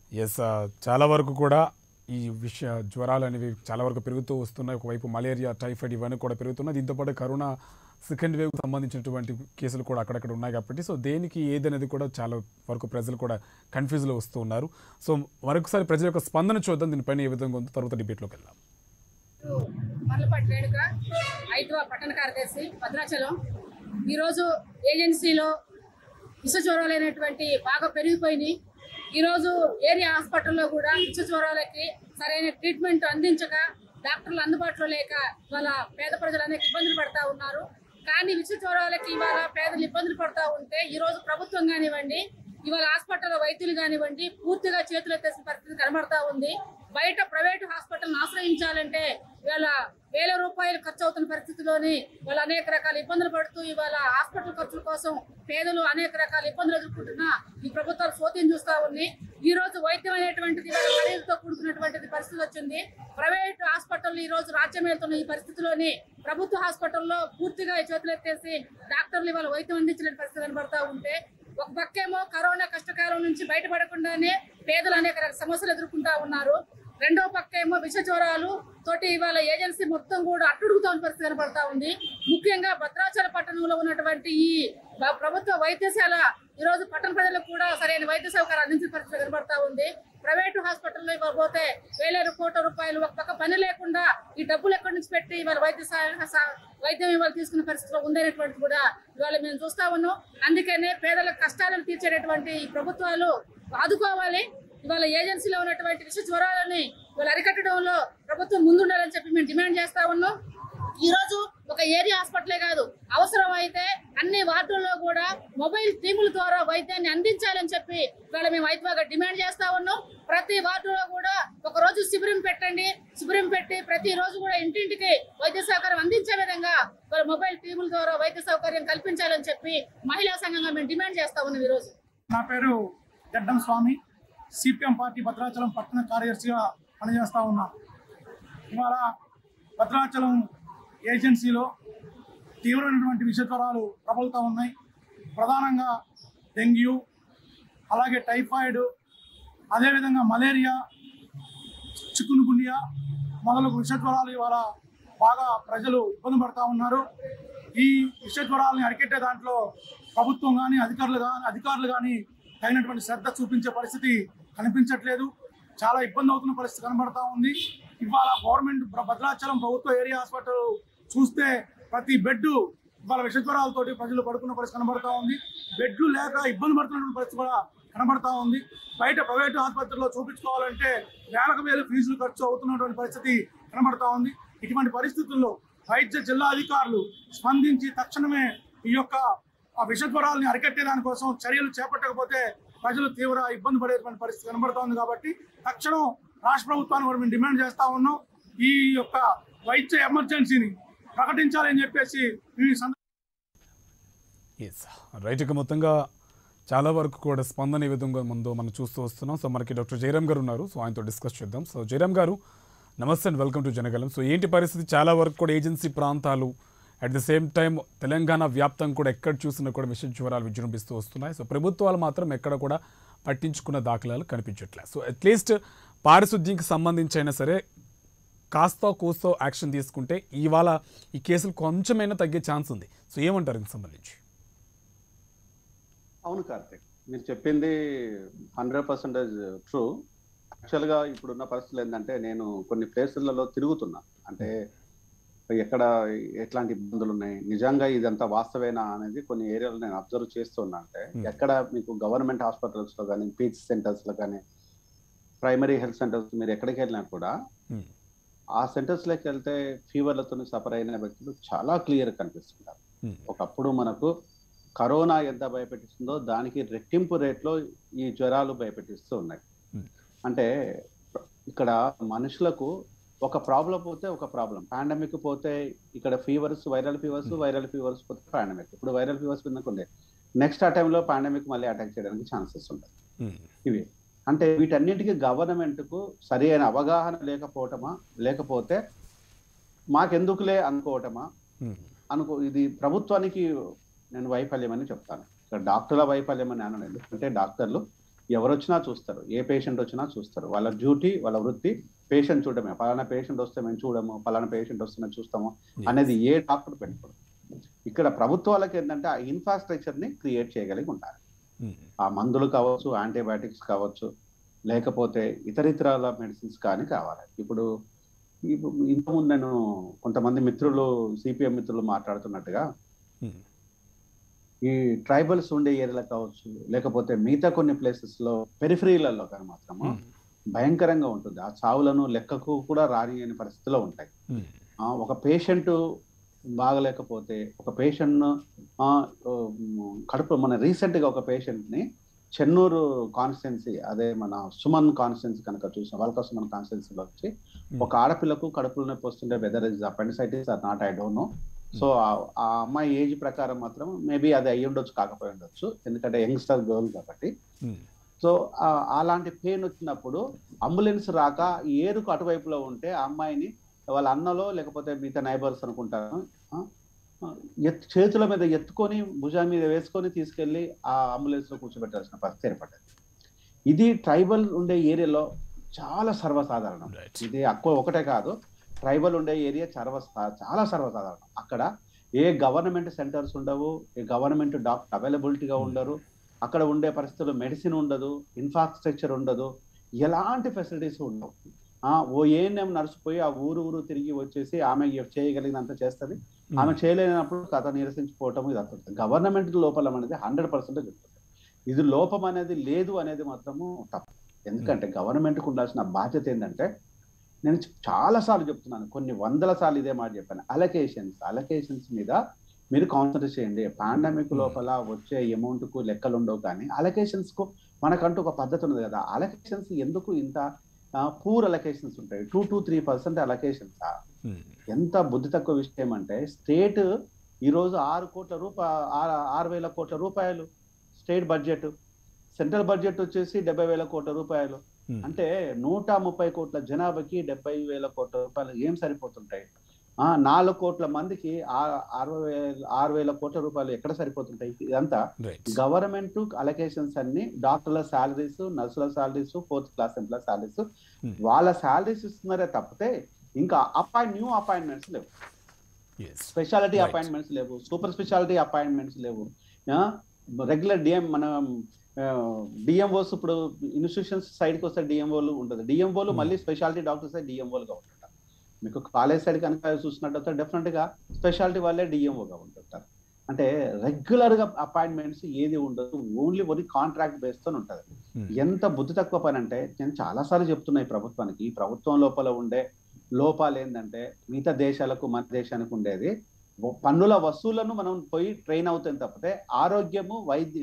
Yes. చాలా వరకు కూడా ఈ జ్వరాలు అనేవి చాలా వరకు పెరుగుతూ వస్తున్నాయి. ఒకవైపు మలేరియా, టైఫాయిడ్ ఇవన్నీ కూడా పెరుగుతున్నాయి. దీంతో పాటు కరోనా సెకండ్ వేవ్‌కి సంబంధించినటువంటి కేసులు కూడా అక్కడక్కడ ఉన్నాయి కాబట్టి దేనికి ఏదనేది కూడా చాలా వరకు ప్రజలు కూడా కన్‌ఫ్యూజ్‌లో వస్తూ ఉన్నారు. మరొకసారి ప్రజల యొక్క స్పందన చూద్దాం. దీనిపైన ఏ విధంగా ఉందో తర్వాత డిబేట్‌లోకి వెళ్దాం. మర్లపాటి రేణుక, ఐదవ పట్టణ కార్యదర్శి, భద్రాచలం. ఈరోజు ఏజెన్సీలో విష జ్వరాలు అనేటువంటి బాగా పెరిగిపోయినాయి. ఈరోజు ఏరియా హాస్పిటల్లో కూడా విష జ్వరాలకి సరైన ట్రీట్మెంట్ అందించక, డాక్టర్లు అందుబాటులో లేక ఇవాళ పేద ప్రజలు అనేక ఇబ్బందులు పడతా ఉన్నారు. కానీ విష జ్వరాలకి ఇవాళ పేదలు ఇబ్బందులు పడతా ఉంటే ఈరోజు ప్రభుత్వం కానివ్వండి, ఇవాళ హాస్పిటల్లో వైద్యులు కానివ్వండి పూర్తిగా చేతులు ఎత్తేసిన పరిస్థితి కనబడతా ఉంది. బయట ప్రైవేటు హాస్పిటల్ని ఆశ్రయించాలంటే ఇవాళ వేల రూపాయలు ఖర్చు అవుతున్న పరిస్థితిలోని వాళ్ళు అనేక రకాల ఇబ్బందులు పడుతూ ఇవాళ హాస్పిటల్ ఖర్చుల కోసం పేదలు అనేక రకాల ఇబ్బందులు ఎదుర్కొంటున్నా ఈ ప్రభుత్వాలు సోతిని చూస్తా ఉంది. ఈ రోజు వైద్యం అనేటువంటిది వాళ్ళ ఖరీదుతో కూడుకున్నటువంటిది పరిస్థితి వచ్చింది. ప్రైవేట్ హాస్పిటల్ ఈ రోజు రాజ్యం వెళ్తున్న ఈ పరిస్థితిలోని ప్రభుత్వ హాస్పిటల్లో పూర్తిగా చేతులెత్తేసి డాక్టర్లు ఇవాళ వైద్యం అందించలేని పరిస్థితి కనబడతా ఉంటే, ఒక పక్కేమో కరోనా కష్టకాలం నుంచి బయటపడకుండానే పేదలు అనేక రకాల సమస్యలు ఎదుర్కొంటా ఉన్నారు. రెండో పక్కేమో విష జ్వరాలు తోటి ఇవాళ ఏజెన్సీ మొత్తం కూడా అట్టుడుగుతా ఉన్న పరిస్థితి కనబడతా ఉంది. ముఖ్యంగా భద్రాచల పట్టణంలో ఉన్నటువంటి ఈ ప్రభుత్వ వైద్యశాల ఈరోజు పట్టణ ప్రజలకు కూడా సరైన వైద్య సౌకర్యం అందించిన పరిస్థితి కనబడతా ఉంది. ప్రైవేటు హాస్పిటల్లో ఇవ్వకపోతే వేల కోట్ల రూపాయలు ఒక పక్క పని లేకుండా ఈ డబ్బులు ఎక్కడి నుంచి పెట్టి ఇవాళ వైద్యం ఇవాళ తీసుకున్న పరిస్థితిలో ఉందనేటువంటి కూడా ఇవాళ మేము చూస్తా ఉన్నాం. అందుకనే పేదల కష్టాలను తీర్చేటటువంటి ఈ ప్రభుత్వాలు ఆదుకోవాలి. ఇవాళ ఏజెన్సీలో ఉన్నటువంటి విష జ్వరాలని ఇవాళ అరికట్టడంలో ప్రభుత్వం ముందుండాలని చెప్పి మేము డిమాండ్ చేస్తా ఉన్నాం. ఈ రోజు ఒక ఏరియా హాస్పిటలే కాదు, అవసరం అయితే అన్ని వార్డుల్లో కూడా మొబైల్ టీముల ద్వారా వైద్యాన్ని అందించాలని చెప్పి ఇవాళ మేము వైద్యంగా డిమాండ్ చేస్తా ఉన్నాం. ప్రతి వార్డులో కూడా ఒక రోజు శిబిరం పెట్టండి, శిబిరం పెట్టి ప్రతి రోజు కూడా ఇంటింటికి వైద్య సౌకర్యం అందించే విధంగా ఇవాళ మొబైల్ టీముల ద్వారా వైద్య సౌకర్యం కల్పించాలని చెప్పి మహిళా సంఘంగా మేము డిమాండ్ చేస్తా ఉన్నాం. ఈరోజు నా పేరు గడ్డం స్వామి, సిపిఎం పార్టీ భద్రాచలం పట్టణ కార్యదర్శిగా పనిచేస్తూ ఉన్నాం. ఇవాళ భద్రాచలం ఏజెన్సీలో తీవ్రమైనటువంటి విష జ్వరాలు ప్రబలుతూ ఉన్నాయి. ప్రధానంగా డెంగ్యూ, అలాగే టైఫాయిడ్, అదేవిధంగా మలేరియా, చికున్గున్యా మొదలగు విష జ్వరాలు ఇవాళ బాగా ప్రజలు ఇబ్బంది పడుతూ ఉన్నారు. ఈ విష జ్వరాలని అరికెట్టే దాంట్లో ప్రభుత్వం కానీ అధికారులు కానీ తగినటువంటి శ్రద్ధ చూపించే పరిస్థితి కనిపించట్లేదు. చాలా ఇబ్బంది అవుతున్న పరిస్థితి కనబడతా ఉంది. ఇవాళ గవర్నమెంట్ భద్రాచలం ప్రభుత్వ ఏరియా హాస్పిటల్ చూస్తే ప్రతి బెడ్ ఇవాళ విష జ్వరాలతోటి ప్రజలు పడుకున్న పరిస్థితి కనబడతా ఉంది. బెడ్లు లేక ఇబ్బంది పడుతున్నటువంటి పరిస్థితి కూడా కనబడతా ఉంది. బయట ప్రైవేటు ఆసుపత్రుల్లో చూపించుకోవాలంటే వేలకు వేలు ఫీజులు ఖర్చు అవుతున్నటువంటి పరిస్థితి కనబడతా ఉంది. ఇటువంటి పరిస్థితుల్లో వైద్య జిల్లా అధికారులు స్పందించి తక్షణమే ఈ యొక్క విష జ్వరాలని అరికట్టే దానికోసం చర్యలు చేపట్టకపోతే ప్రజలు తీవ్ర ఇబ్బంది పడేటువంటి పరిస్థితి కనబడతా ఉంది. కాబట్టి తక్షణం రాష్ట్ర ప్రభుత్వాన్ని కూడా మేము డిమాండ్ చేస్తా ఉన్నాం. ఈ యొక్క వైద్య ఎమర్జెన్సీని ప్రకటించాలని చెప్పేసి రైట్. ఇక మొత్తంగా చాలా వరకు కూడా స్పందన ఏ విధంగా ఉందో మనం చూస్తూ వస్తున్నాం. మనకి డాక్టర్ జయరామ్ గారు ఉన్నారు. ఆయనతో డిస్కస్ చేద్దాం. జయరామ్ గారు, నమస్తే అండ్ వెల్కమ్ టు జనగలం. ఏంటి పరిస్థితి? చాలా వరకు కూడా ఏజెన్సీ ప్రాంతాలు at the same time Telangana వ్యాప్తంగా కూడా ఎక్కడ చూసినా కూడా విష జ్వరాలు విజృంభిస్తూ వస్తున్నాయి. ప్రభుత్వాలు మాత్రం ఎక్కడ కూడా పట్టించుకున్న దాఖలాలు కనిపించట్లేదు. అట్లీస్ట్ పారిశుద్ధ్యంకి సంబంధించి అయినా సరే కాస్తో కూస్తో యాక్షన్ తీసుకుంటే ఇవాళ ఈ కేసులు కొంచెమైనా తగ్గే ఛాన్స్ ఉంది. ఏమంటారు దీనికి సంబంధించి? అవును కార్తిక్, మీరు చెప్పింది 100% ట్రూ. యాక్చువల్గా ఇప్పుడున్న పరిస్థితులు ఏంటంటే, నేను కొన్ని ప్లేసులలో తిరుగుతున్నా, అంటే ఎక్కడ ఎట్లాంటి ఇబ్బందులు ఉన్నాయి, నిజంగా ఇదంతా వాస్తవేనా అనేది కొన్ని ఏరియాలో నేను అబ్జర్వ్ చేస్తున్నా. అంటే ఎక్కడ మీకు గవర్నమెంట్ హాస్పిటల్స్లో కానీ, పీచ్ సెంటర్స్లో కానీ, ప్రైమరీ హెల్త్ సెంటర్స్ మీరు ఎక్కడికి వెళ్ళినా కూడా ఆ సెంటర్స్లోకి వెళ్తే ఫీవర్లతో సఫర్ అయిన వ్యక్తులు చాలా క్లియర్ కనిపిస్తున్నారు. ఒకప్పుడు మనకు కరోనా ఎంత భయపెట్టిస్తుందో దానికి రెట్టింపు రేట్లో ఈ జ్వరాలు భయపెట్టిస్తూ ఉన్నాయి. అంటే ఇక్కడ మనుషులకు ఒక ప్రాబ్లం పోతే ఒక ప్రాబ్లం, పాండమిక్ పోతే ఇక్కడ ఫీవర్స్, వైరల్ ఫీవర్స్ పోతే పాండమిక్. ఇప్పుడు వైరల్ ఫీవర్స్ ఉండే నెక్స్ట్ ఆ టైంలో పాండమిక్ మళ్ళీ అటాక్ చేయడానికి ఛాన్సెస్ ఉంటాయి. ఇవి అంటే వీటన్నిటికీ గవర్నమెంట్కు సరి అయిన అవగాహన లేకపోవటమా, లేకపోతే మాకెందుకులే అనుకోవటమా ఇది ప్రభుత్వానికి నేను వైఫల్యం అని చెప్తాను. ఇక్కడ డాక్టర్ల వైఫల్యం అని అనలేదు. ఎందుకంటే డాక్టర్లు ఎవరు వచ్చినా చూస్తారు, ఏ పేషెంట్ వచ్చినా చూస్తారు. వాళ్ళ డ్యూటీ, వాళ్ళ వృత్తి పేషెంట్ చూడడమే. పలానా పేషెంట్ వస్తే మేము చూడము, పలానా పేషెంట్ వస్తే మేము చూస్తాము అనేది ఏ డాక్టర్ పెట్టుకోడు. ఇక్కడ ప్రభుత్వాలకు ఏంటంటే ఆ ఇన్ఫ్రాస్ట్రక్చర్ ని క్రియేట్ చేయగలిగి ఉంటారు. ఆ మందులు కావచ్చు, యాంటీబయాటిక్స్ కావచ్చు, లేకపోతే ఇతరితరాల మెడిసిన్స్ కానీ కావాలి. ఇప్పుడు ఇంతకుముందు నేను కొంతమంది మిత్రులు, సిపిఎం మిత్రులు మాట్లాడుతున్నట్టుగా ఈ ట్రైబల్స్ ఉండే ఏరియాలో కావచ్చు, లేకపోతే మిగతా కొన్ని ప్లేసెస్ లో పెరిఫరీలలో కానీ మాత్రము భయంకరంగా ఉంటుంది. ఆ చావులను లెక్కకు కూడా రాని అనే పరిస్థితిలో ఉంటాయి. ఒక పేషెంట్ బాగలేకపోతే, ఒక పేషెంట్ కడుపు, మన రీసెంట్ గా ఒక పేషెంట్ ని చెన్నూరు కాన్స్టిట్యున్సీ, అదే మన సుమన్ కాన్స్టిట్యున్సీ కనుక చూసాం, వాళ్ళ సుమన్ కాన్స్టిట్యున్సీలో వచ్చి ఒక ఆడపిల్లకు కడుపులో నొప్పి వస్తుండే, whether is appendicitis or not, I don't know. So ఆ అమ్మాయి ఏజ్ ప్రకారం మాత్రం మేబీ అది అయ్యి ఉండొచ్చు, కాకపోయి ఉండొచ్చు, ఎందుకంటే యంగ్స్టర్ గర్ల్ కాబట్టి. సో అలాంటి పెయిన్ వచ్చినప్పుడు అంబులెన్స్ రాక ఏరుకు అటువైపులో ఉంటే ఆ అమ్మాయిని వాళ్ళ అన్నలో లేకపోతే మిగతా నైబర్స్ అనుకుంటారు చేతుల మీద ఎత్తుకొని భుజం మీద వేసుకొని తీసుకెళ్లి ఆ అంబులెన్స్ లో కూర్చోబెట్టాల్సిన పరిస్థితి ఏర్పడ్డది. ఇది ట్రైబల్ ఉండే ఏరియాలో చాలా సర్వసాధారణం. ఇది ఒకటే కాదు, ట్రైబల్ ఉండే ఏరియా చాలా సర్వసాధారణం. అక్కడ ఏ గవర్నమెంట్ సెంటర్స్ ఉండవు, ఏ గవర్నమెంట్ డాక్టర్ అవైలబిలిటీగా ఉండరు, అక్కడ ఉండే పరిస్థితుల్లో మెడిసిన్ ఉండదు, ఇన్ఫ్రాస్ట్రక్చర్ ఉండదు, ఎలాంటి ఫెసిలిటీస్ ఉండవు. ఓ ఏఎన్ఎం నడిచిపోయి ఆ ఊరు తిరిగి వచ్చేసి ఆమె చేయగలిగినంత చేస్తుంది, ఆమె చేయలేనప్పుడు కథ నిరసించిపోవటం ఇది అవుతుంది. గవర్నమెంట్ లోపల అనేది 100% చెప్తుంది. ఇది లోపం అనేది లేదు అనేది మాత్రము తప్పు. ఎందుకంటే గవర్నమెంట్కి ఉండాల్సిన బాధ్యత ఏంటంటే, నేను చాలా సార్లు చెప్తున్నాను, కొన్ని వందల సార్లు ఇదే మాట చెప్పాను, అలొకేషన్స్ మీద మీరు కాన్సన్ట్రేట్ చేయండి. పాండమిక్ లోపల వచ్చే అమౌంట్ కు లెక్కలు ఉండవు, కానీ అలొకేషన్స్ కు మనకంటూ ఒక పద్ధతి ఉంది కదా. అలొకేషన్స్ ఎందుకు ఇంత పూర్ అలొకేషన్స్ ఉంటాయి? 2-3% అలొకేషన్స్. ఎంత బుద్ధి తక్కువ విషయం అంటే, స్టేట్ ఈరోజు 6,000 కోట్ల రూపాయలు స్టేట్ బడ్జెట్, సెంట్రల్ బడ్జెట్ వచ్చేసి 70,000 కోట్ల రూపాయలు. అంటే 130 కోట్ల జనాభాకి 70,000 కోట్ల రూపాయలు ఏం సరిపోతుంటాయి? 4 కోట్ల మందికి 6,000 కోట్ల రూపాయలు ఎక్కడ సరిపోతుంటాయి? ఇదంతా గవర్నమెంట్ అలొకేషన్స్ అన్ని డాక్టర్ల శాలరీస్, నర్సుల salaries, 4th class employee salaries, వాళ్ళ శాలరీస్ ఇస్తున్నారే తప్పితే ఇంకా న్యూ అపాయింట్మెంట్స్ లేవు, స్పెషాలిటీ అపాయింట్మెంట్స్ లేవు, సూపర్ స్పెషాలిటీ అపాయింట్మెంట్స్ లేవు. రెగ్యులర్ డిఎంఓస్ ఇప్పుడు ఇన్స్టిట్యూషన్స్ సైడ్కి వస్తే డిఎంఓలు ఉంటుంది, డిఎంఓలు మళ్ళీ స్పెషాలిటీ డాక్టర్స్ డిఎంఓలుగా ఉంటుంటారు. మీకు కాలేజ్ సైడ్ కనుక చూసినట్టు డెఫినెట్ గా స్పెషాలిటీ వాళ్ళే డిఎంఓగా ఉంటుంటారు. అంటే రెగ్యులర్ గా అపాయింట్మెంట్స్ ఏది ఉండదు, ఓన్లీ కాంట్రాక్ట్ బేస్ తో ఉంటది. ఎంత బుద్ధి తక్కువ పని అంటే, నేను చాలా సార్లు చెప్తున్నా ఈ ప్రభుత్వానికి, ఈ ప్రభుత్వం లోపల ఉండే లోపాలు ఏంటంటే, మిగతా దేశాలకు మన దేశానికి ఉండేది పన్నుల వసూళ్లను మనం పోయి ట్రైన్ అవుతాం తప్పితే ఆరోగ్యము,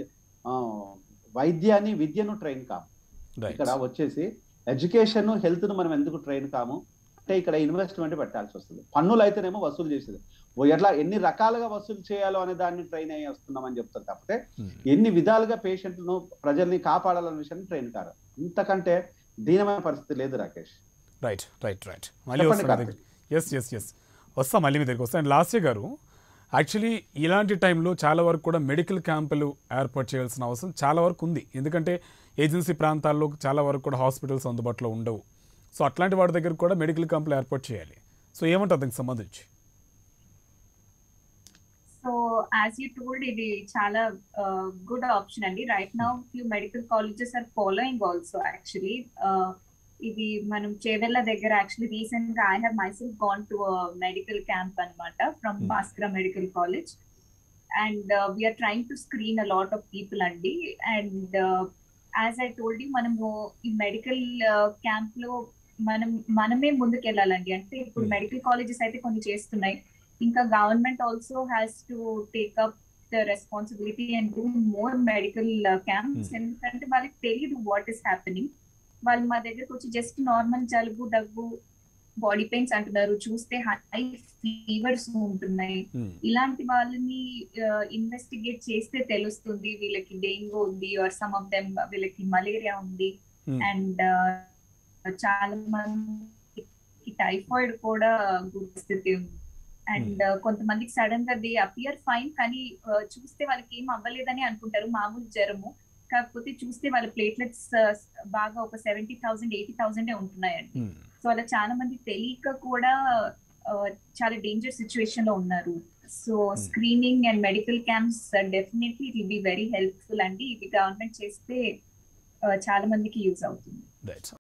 వైద్యాన్ని, విద్యను ట్రైన్ కాము. ఇక్కడ వచ్చేసి ఎడ్యుకేషన్, హెల్త్ ను మనం ఎందుకు ట్రైన్ కాము అంటే, ఇక్కడ ఇన్వెస్ట్మెంట్ పెట్టాల్సి వస్తుంది. పన్నులు అయితేనేమో వసూలు చేసేది, ఎన్ని రకాలుగా వసూలు చేయాలో అనే దాన్ని ట్రైన్ అయ్యి వస్తున్నామని చెప్తారు తప్పితే ఎన్ని విధాలుగా పేషెంట్ను, ప్రజల్ని కాపాడాలనే విషయాన్ని ట్రైన్ కారు. ఇంతకంటే దీనమైన పరిస్థితి లేదు రాకేష్. రైట్. మళ్ళీ వస్తా మళ్ళీ మీ దగ్గరికి వస్తా. అండ్ లాస్య గారు, యాక్చువల్లీ ఇలాంటి టైంలో చాలా వరకు కూడా మెడికల్ క్యాంపులు ఏర్పాటు చేయాల్సిన అవసరం చాలా వరకు ఉంది. ఎందుకంటే ఏజెన్సీ ప్రాంతాల్లో చాలా వరకు కూడా హాస్పిటల్స్ అందుబాటులో ఉండవు. సో అట్లాంటి వాటి దగ్గర కూడా మెడికల్ క్యాంపులు ఏర్పాటు చేయాలి. సో ఏమంటారు దానికి సంబంధించి? సో యాజ్ యూ టోల్డ్, ఇది చాలా గుడ్ ఆప్షన్ అండి. Right now few medical colleges are following also. Actually ఇది మనం చేవెళ్ళ దగ్గర, యాక్చువల్లీ రీసెంట్ గా I have myself gone to medical camp అన్నమాట from Bhaskara medical college, and we're trying to screen a lot of people అండి. And as I told you, మనము ఈ medical camp లో మనమే ముందుకెళ్ళాలండి. అంటే ఇప్పుడు మెడికల్ కాలేజెస్ అయితే కొన్ని చేస్తున్నాయి, ఇంకా government also has to take up the responsibility and do more medical camps. ఎందుకంటే వాళ్ళకి తెలియదు వాట్ ఈస్ హ్యాపెనింగ్. వాళ్ళు మా దగ్గరకు వచ్చి జస్ట్ నార్మల్ జలుబు, దగ్గు, బాడీ పెయిన్స్ అంటున్నారు, చూస్తే హై ఫీవర్స్ ఉంటున్నాయి. ఇలాంటి వాళ్ళని ఇన్వెస్టిగేట్ చేస్తే తెలుస్తుంది వీళ్ళకి డెంగ్యూ ఉంది, ఆర్ సమ్ ఆఫ్ దెమ్ వీళ్ళకి మలేరియా ఉంది, అండ్ చాలా మందికి టైఫాయిడ్ కూడా గుర్తిస్థితి ఉంది. అండ్ కొంతమందికి సడన్ గా దే అపియర్ ఫైన్, కానీ చూస్తే వాళ్ళకి ఏం అవ్వలేదని అనుకుంటారు, మామూలు జ్వరము, కాకపోతే చూస్తే వాళ్ళ ప్లేట్లెట్స్ బాగా ఒక 70,000 80,000 ఉంటున్నాయండి. సో అలా చాలా మంది తెలియక కూడా చాలా డేంజర్ సిచ్యువేషన్ లో ఉన్నారు. So screening and medical camps definitely it will be very helpful అండి. ఇది గవర్నమెంట్ చేస్తే చాలా మందికి యూజ్ అవుతుంది.